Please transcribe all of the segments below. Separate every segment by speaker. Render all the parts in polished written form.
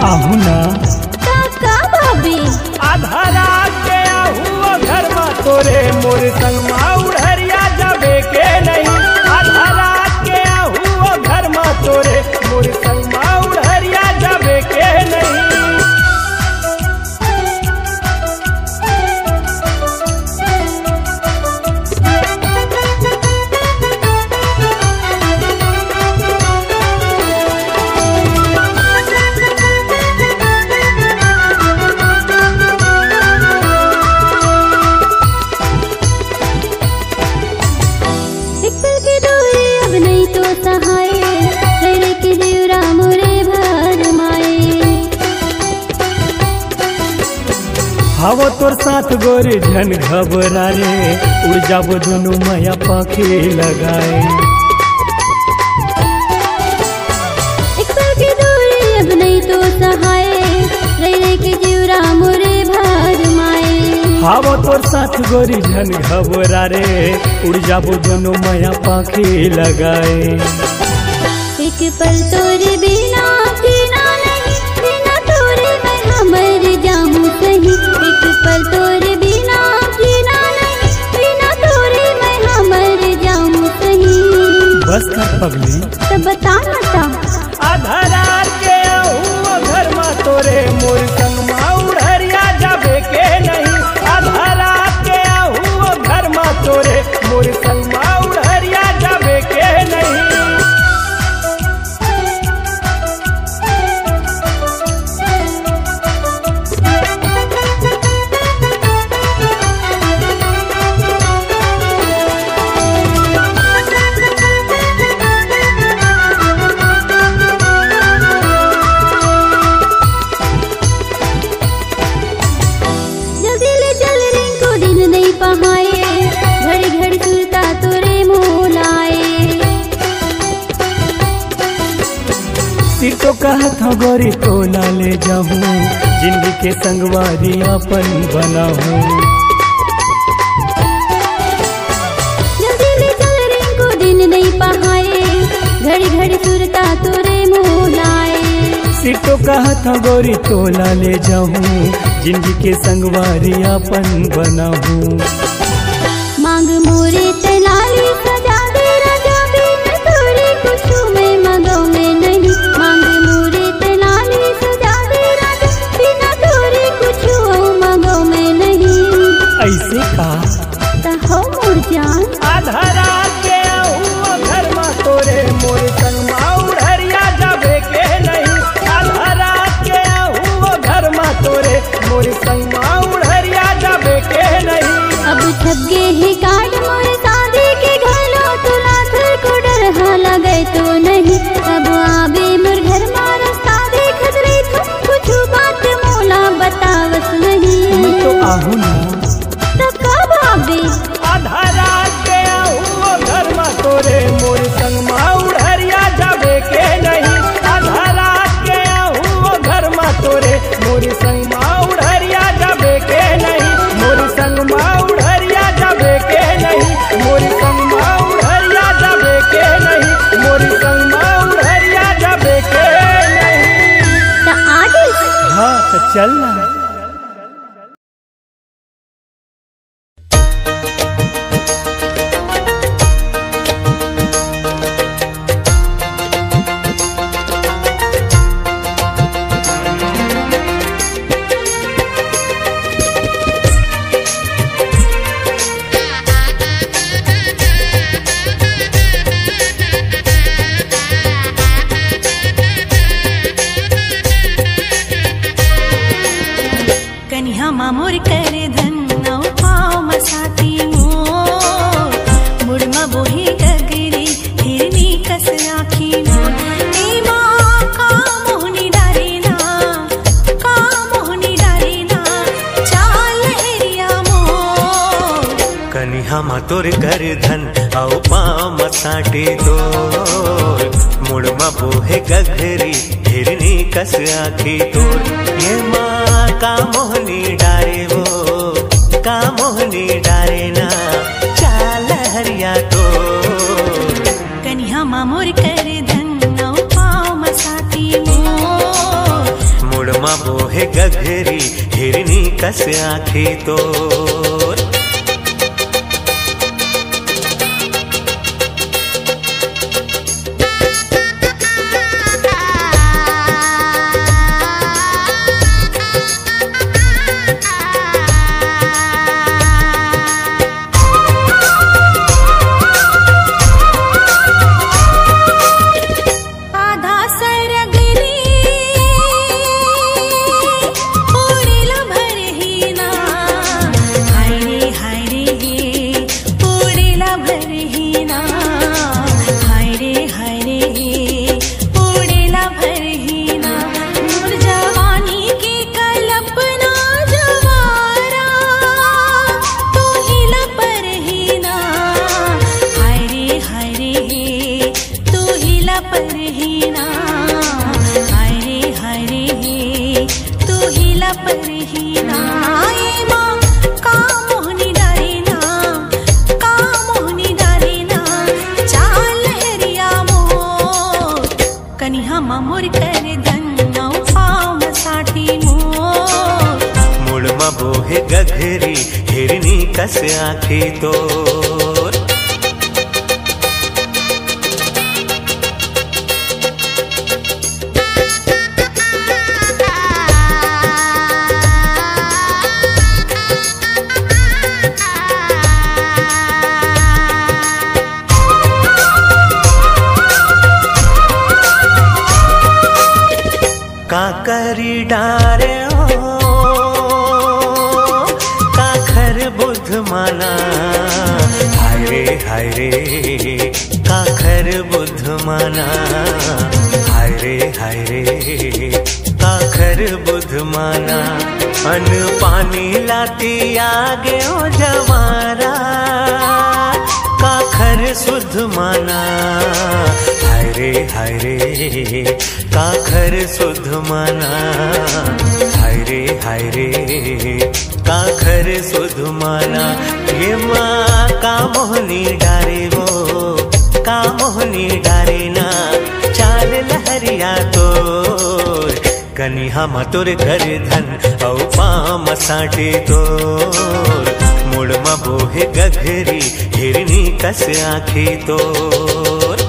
Speaker 1: आहू ना
Speaker 2: का भाभी
Speaker 1: आधा रात के आहू घर में तोरे मोर संग उड़हरिया जाबे के नहीं। आधा रात के आहू घर में तोरे मोर संग उड़हरिया जाबे के नहीं। हवो तोर साथ गोरी झन घबरा रे उड़ जाबो दोनों माया पाखी लगाए।
Speaker 2: एक पल की दूरी अब नहीं तो सहाय रह के जीवरा मोरे भार माए।
Speaker 1: हवो तोर साथ गोरी झन घबरा रे उड़ जाबो दोनों माया पाखी लगाए।
Speaker 2: एक पल तोरे बिना जीना नहीं, बिना तोरे मैं हमर जाऊं सही। एक पल तोरे बिना जीना नहीं, बिना तोरे मैं हमर जाऊं सही।
Speaker 1: बस कर पगली
Speaker 2: तो बता ना
Speaker 1: आधा रात के आहू घर में तोरे मोर संग उड़हरिया जाबे के नहीं। आधा रात के आहू घर में तोरे मोर संग उड़हरिया जाबे के नहीं।
Speaker 2: घड़ी घड़ी सुरता तोरे मोलाए।
Speaker 1: सीटो कहत हो गोरी तो ना ले जाऊं जिंदगी के संगवारी अपन बनाऊं।
Speaker 2: जल्दी ले चल रिंकू दिन नहीं पहाए घड़ी घड़ी सुरता तोरे मोलाए।
Speaker 1: सीटो कहत हो गोरी तो ना ले जाऊं जिंदगी के संगवारी अपन बनाऊं।
Speaker 2: मांग मोरे तलाली सजा दे राजा बिन तोरे कुछ में मगो में नहीं। मांग मोरे तलाली सजा दे राजा बिन तोरे कुछ मगो में नहीं।
Speaker 1: ऐसे का
Speaker 2: हो मोर जान
Speaker 1: आधा रात के आहू घर में तोरे मोर संग उड़हरिया जाबे के नहीं। आधा रात के आहू घर में तोरे मोर संग उड़हरिया जाबे के नहीं।
Speaker 2: अब छप गे ही कार्ड मोर शादी के घलो तुला थर को डर हाला गए तो नहीं। अब आबे मोर घर मार शादी खतरे तो कुछ बात मोला बतावस नहीं।
Speaker 1: तो आहू ना
Speaker 2: तब कब आबे
Speaker 1: आधा रात के आहू घर में तोरे मोर संग उड़हरिया जाबे के नहीं। आधा रात के आहू घर में तोरे मोर संग उड़हरिया जाबे के नहीं। मोर संग उड़हरिया जाबे के नहीं। मोर संग उड़हरिया जाबे के नहीं। मोर संग उड़हरिया जाबे के नहीं।
Speaker 2: तो आगे
Speaker 1: हाँ तो चलना
Speaker 3: मामोर कर धन नौ पाव मसाती मोर मुड़मा बोही गगरी हिरनी कस आखी मोर। ए माँ का मोहनी डारेना का मोहनी डारेना चाल हेरिया मोर।
Speaker 4: कनिहा मातोर कर धन औ पाव मसाटी तोर मुड़मा बोहे गगरी हिरनी कस आखी तोर। ये माँ का मोहनी डारे वो का मोहनी डारे ना चाल हरिया तो।
Speaker 3: कनिहा मामोर कर धन नौ पाव मसाती मोर
Speaker 4: बोहे गघरी हिरनी कस आँखी तोर। बोहे गघरी हिरनी कस आँखी तोर। काकरी डारे माना हाय रे काखर बुध माना हाय रे काखर बुध माना। अन पानी लाती आगे ओ जवारा काखर सुध माना हाय रे काखर सुध माना हाय रे काखर सुध माना। ये माँ का मोहनी डारे वो का मोहनी डारे ना चाल लहरिया तोर। कनिहा मतुर कर धन औ पाम साटे तोर। मुड़मा बोहे गघरी हिरनी कस आँखी तोर।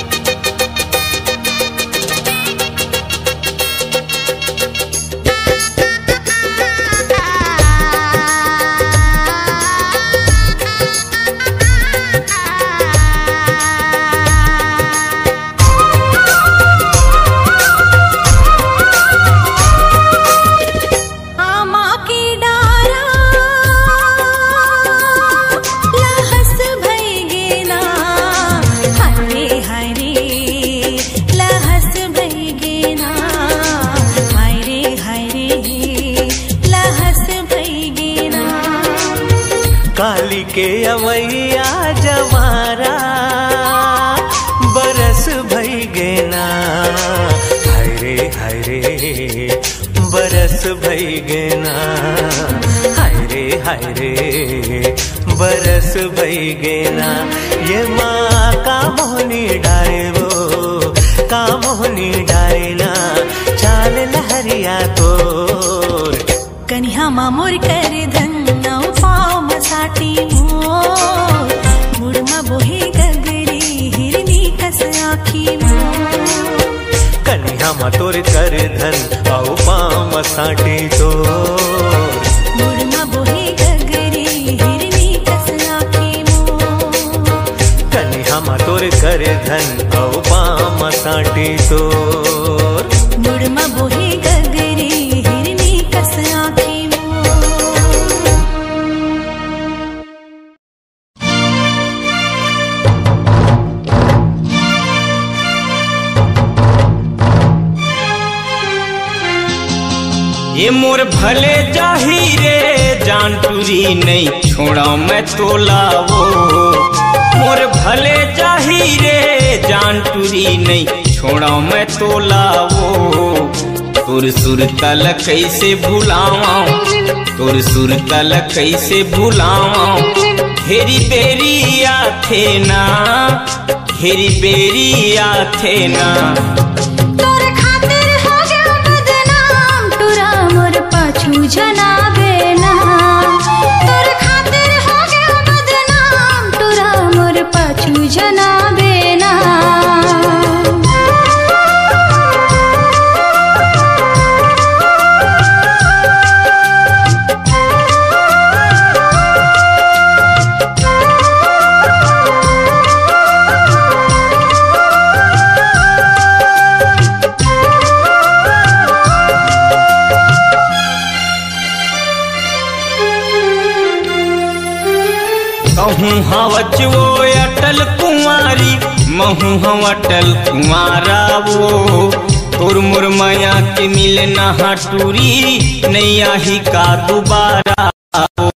Speaker 4: काली के अवैया जवारा बरस भई गेना हाय रे बरस भई गेना हाय रे बरस भई गेना। ये माँ का मोहनी डारे वो का मोहनी डारे ना चाल लहरिया तोर।
Speaker 3: कन्या मामोर कर धन पाव मसाटी मोर। मुड़मा बोहे गगरी हिरनी कस आँखी मोर।
Speaker 4: कन्या मतोर कर धन औ पाम साटी तोर।
Speaker 3: मुड़मा बोहे गगरी हिरनी कस आँखी मोर।
Speaker 4: कन्या मतोर कर धन औ पाम साटी तोर।
Speaker 3: मुड़मा बोहे गगरी हिरनी कस आँखी
Speaker 1: ये मोर भले जाही रे जान टूरी नहीं छोड़ा मैं तोलावो। मोर भले जाही रे जान टूरी नहीं छोड़ा मैं तोलावो। तुर सुर तल कैसे भुलावा तुर सुर तल कैसे भुलावा। हेरी बेरी आथे ना हेरी बेरी आथे ना।
Speaker 2: तोर खातिर हो गया बदनाम टुरा जनाबे ना।
Speaker 5: कहूँ हवच वो अटल कुंवारी, महू हम अटल कुंवारा वो। तोर मोर माया के मिलना हटूरी, नैया ही का दोबारा वो।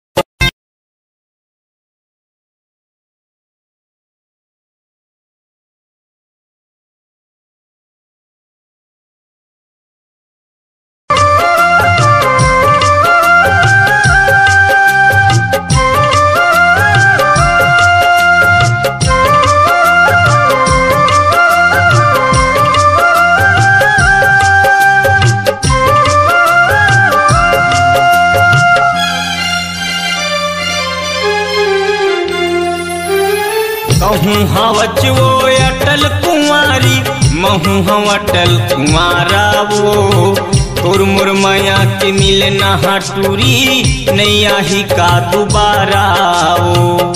Speaker 5: कहूँ हवच वो अटल कुंवारी, महू हम अटल कुंवारा वो। तोर मोर माया के मिलना हटूरी, नैया ही का दोबारा वो।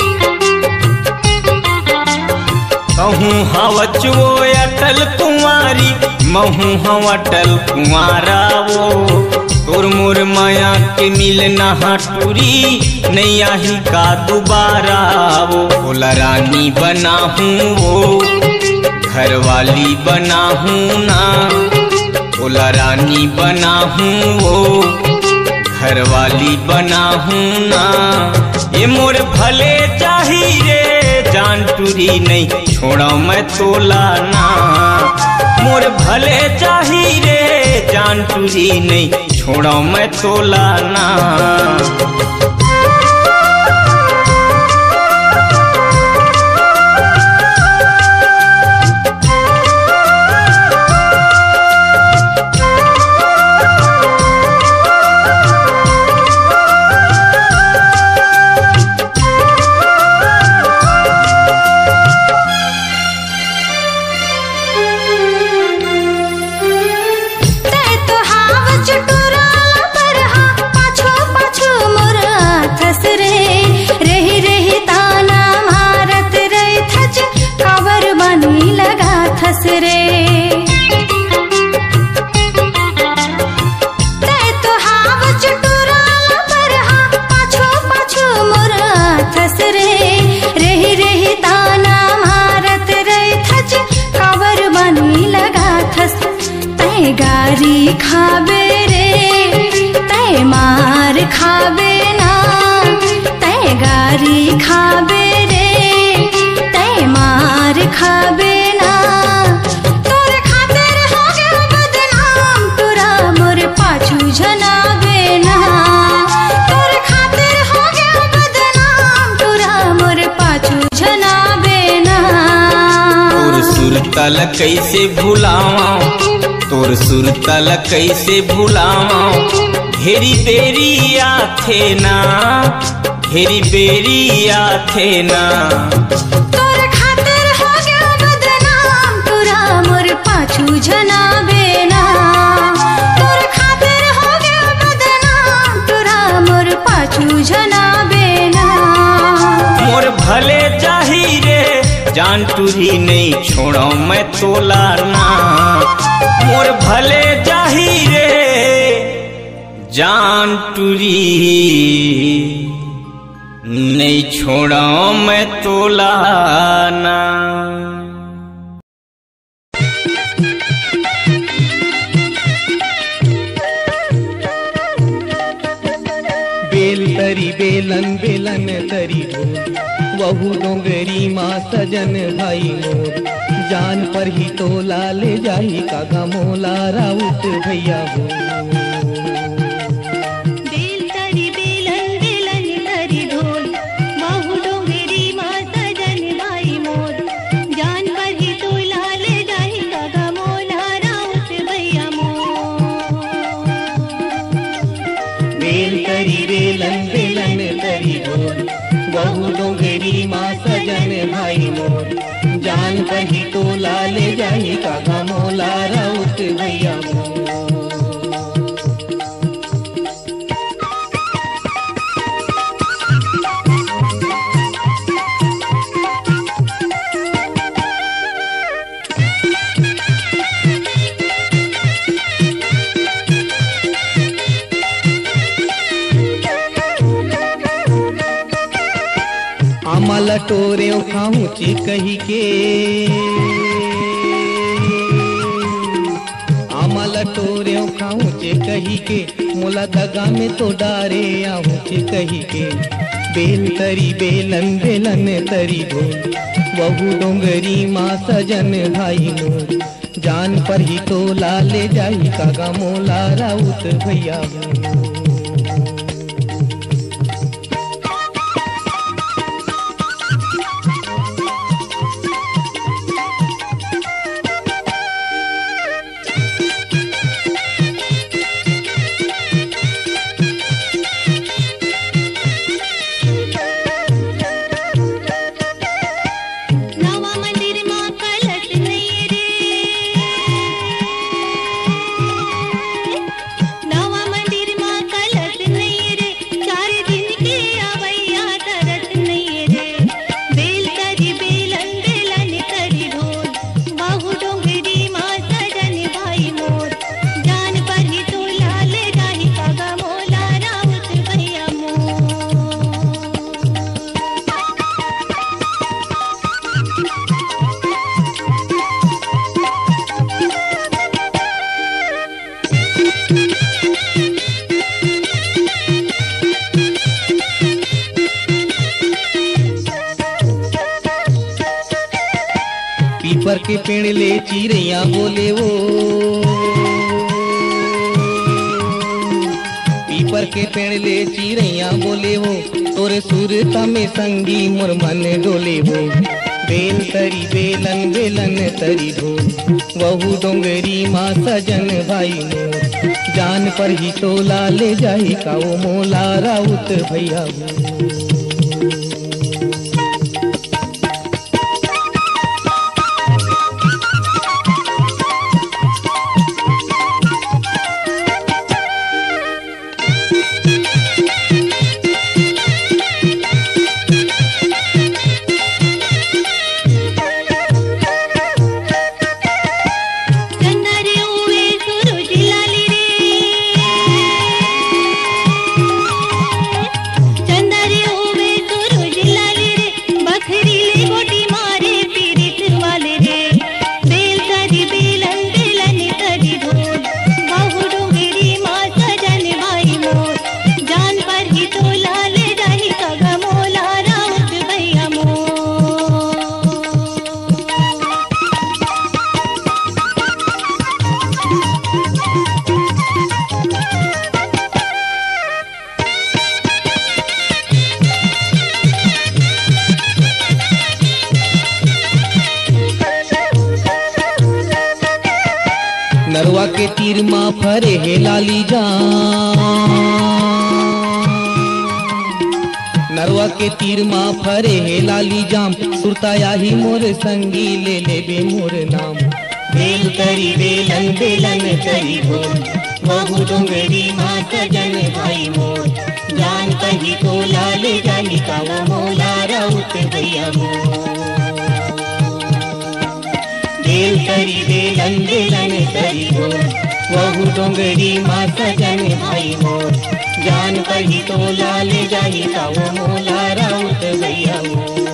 Speaker 5: कहूँ हवच वो अटल कुंवारी, महू हम अटल कुंवारा वो। तोर मोर माया के मिलना हटूरी, नैया ही का दोबारा वो। बोला रानी बना हूँ वो, घरवाली बना हूँ ना। बोला रानी बना हूँ वो, घरवाली बना हूँ ना। ये मोर भले चाही रे जान टूरी, नहीं छोड़ा मैं तोला ना। मोर भले चाही रे जान टूरी, नहीं छोड़ा मैं तोला ना।
Speaker 2: गारी खाबे रे तय मार खाबे ना। तय गारी खाबे रे तय मार खाबे ना। तोरे खातिर हो गया बदनाम, तोरा मोर पाछू जनाबे ना। तोरे खातिर हो गया बदनाम, तोरा मोर पाछू जनाबे ना।
Speaker 5: तोर सुरतल कैसे भुलावा, तोर सुरतल कैसे भुलावा। घेरी बेरी आथे ना, घेरी बेरी आथे ना।
Speaker 2: तोर खातिर हो गया बदनाम, तोरा मोर पाछू जनाबे ना। तोर खातिर हो गया बदनाम, तोरा मोर पाछू जनाबे ना।
Speaker 5: मोर भले चाही रे जान टूरी, नहीं छोड़ो मैं तोला ना। मोर भले चाही रे जान टूरी, नहीं छोड़ो मैं तोला ना।
Speaker 1: बेल तरी बेलन बेलन तरी ढोल, वहू डोंगरी माँ सजन भाई मोर। जान पर ही तोला ले जाही कागा मोला राउत भैया हो।
Speaker 3: बेल तरी बेलन बेलन तरी ढोल, वहू डोंगरी माँ सजन भाई मोर। जान पर ही तोला ले जाही कागा मोला राउत भैया मोर।
Speaker 1: बेल तरी बेलन बेलन तरी ढोल, वहू डोंगरी
Speaker 6: डोंगरी माँ सजन भाई मोर, जान पर ही तोला ले जाही कागा मोला राउत भैया मोर। आम्हाला टोरे खाऊं ची कही के, आम्हाला टोरे खाऊं ची कही के, मोला दगा में तो डारे आहूं ची कही के। बेल तरी बेलन बेलन तरी ढोल, वहु डोंगरी माँ सजन भाई मोर, जान पर ही तोला ले जाई कागा मोला राउत भैया मोर। पीपर के पेड़ ले चिड़ैया बोले वो, पीपर के पेड़ ले चिड़ैया बोले वो, तोरे सुरता में संगी मोर मन डोले वो। बेल तरी बेलन बेलन तरी ढोल, वहु डोंगरी माँ सजन भाई मोर, जान पर ही तोला ले जाही काओ मोला राउत भैया मोर। नरवा के तीर माँ फरे हे लाली जान, नरवा के तीर माँ फरे हे लाली जाम, सुरताया ही मोर संगी ले ले बे मोर नाम। बेल तरी बेलन बेलन तरी ढोल, वहु डोंगरी माँ सजन भाई मोर, जान कही तोला ले जानी कावा मोला राउत भैया मोर। बेल तरी बेलन बेलन तरी ढोल, वहु डोंगरी माँ सजन भाई मोर, जान कही तोला ले जाही कावा मोला राउत भैया मोर।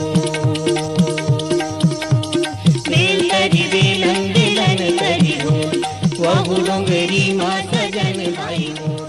Speaker 6: बेल तरी बेलन बेलन तरी ढोल, वहु डोंगरी माँ सजन भाई मोर।